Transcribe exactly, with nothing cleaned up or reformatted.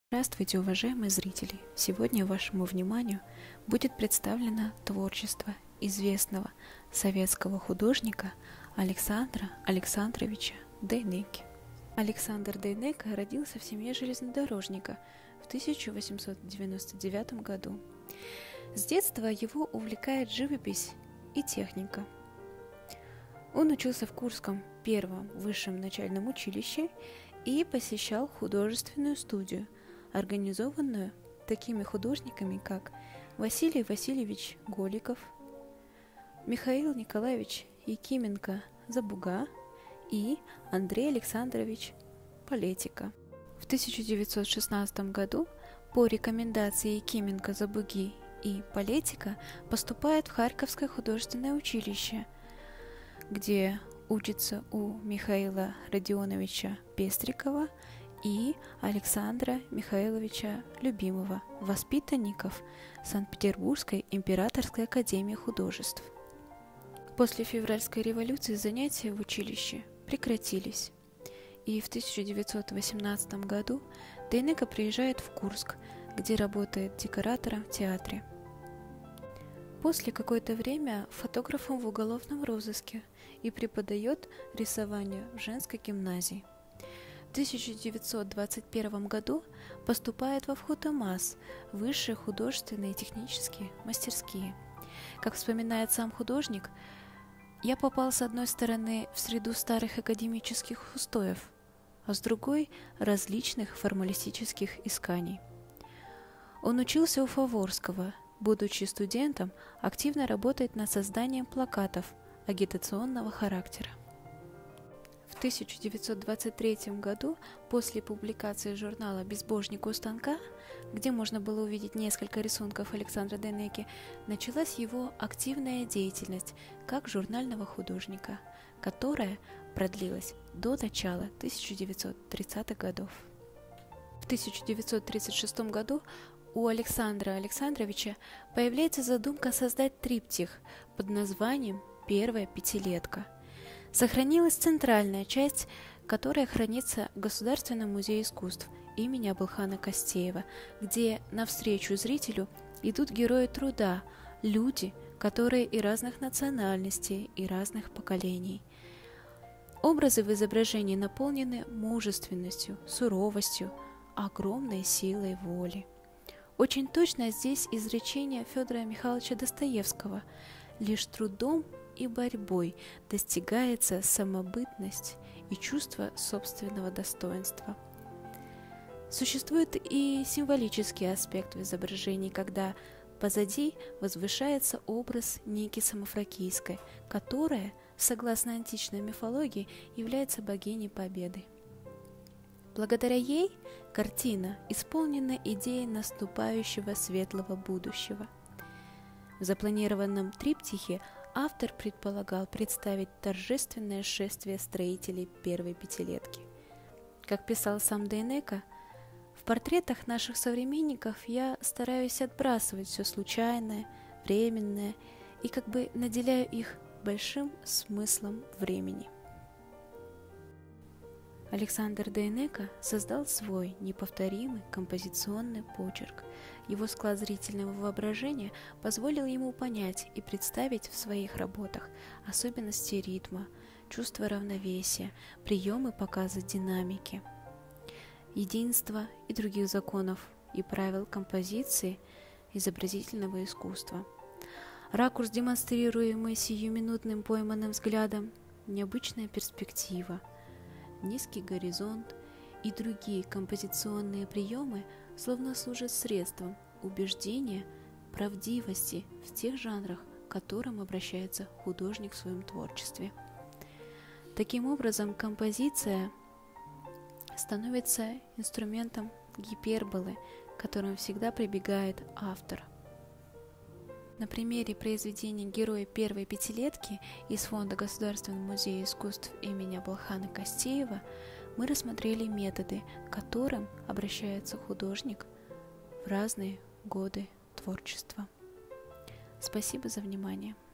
Здравствуйте, уважаемые зрители! Сегодня вашему вниманию будет представлено творчество известного советского художника Александра Александровича Дейнеки. Александр Дейнека родился в семье железнодорожника в тысяча восемьсот девяносто девятом году. С детства его увлекает живопись и техника. Он учился в Курском первом высшем начальном училище и посещал художественную студию, организованную такими художниками, как Василий Васильевич Голиков, Михаил Николаевич Якименко-Забуга и Андрей Александрович Полетика. В тысяча девятьсот шестнадцатом году по рекомендации Якименко-Забуги и Полетика поступает в Харьковское художественное училище, где учится у Михаила Родионовича Пестрикова и Александра Михайловича Любимова, воспитанников Санкт-Петербургской императорской академии художеств. После февральской революции занятия в училище прекратились, и в тысяча девятьсот восемнадцатом году Дейнека приезжает в Курск, где работает декоратором в театре. После какое-то время фотографом в уголовном розыске и преподает рисование в женской гимназии. В тысяча девятьсот двадцать первом году поступает во ВХУТОМАС, высшие художественные и технические мастерские. Как вспоминает сам художник, «Я попал с одной стороны в среду старых академических устоев, а с другой – различных формалистических исканий». Он учился у Фаворского, будучи студентом, активно работает над созданием плакатов агитационного характера. В тысяча девятьсот двадцать третьем году, после публикации журнала «Безбожник у станка», где можно было увидеть несколько рисунков Александра Дейнеки, началась его активная деятельность как журнального художника, которая продлилась до начала тысяча девятьсот тридцатых годов. В тысяча девятьсот тридцать шестом году у Александра Александровича появляется задумка создать триптих под названием «Первая пятилетка». Сохранилась центральная часть, которая хранится в Государственном музее искусств имени Абылхана Костеева, где навстречу зрителю идут герои труда, люди, которые и разных национальностей, и разных поколений. Образы в изображении наполнены мужественностью, суровостью, огромной силой воли. Очень точно здесь изречение Федора Михайловича Достоевского: «Лишь трудом и борьбой достигается самобытность и чувство собственного достоинства». Существует и символический аспект в изображении, когда позади возвышается образ Ники Самофракийской, которая, согласно античной мифологии, является богиней победы. Благодаря ей картина исполнена идеей наступающего светлого будущего. В запланированном триптихе автор предполагал представить торжественное шествие строителей первой пятилетки. Как писал сам Дейнека, в портретах наших современников я стараюсь отбрасывать все случайное, временное и как бы наделяю их большим смыслом времени. Александр Дейнека создал свой неповторимый композиционный почерк. Его склад зрительного воображения позволил ему понять и представить в своих работах особенности ритма, чувство равновесия, приемы показа динамики, единства и других законов и правил композиции изобразительного искусства. Ракурс, демонстрируемый сиюминутным пойманным взглядом, необычная перспектива, низкий горизонт и другие композиционные приемы словно служат средством убеждения правдивости в тех жанрах, к которым обращается художник в своем творчестве. Таким образом, композиция становится инструментом гиперболы, к которому всегда прибегает автор. На примере произведения «Герои первой пятилетки» из фонда Государственного музея искусств имени Абылхана Костеева мы рассмотрели методы, к которым обращается художник в разные годы творчества. Спасибо за внимание.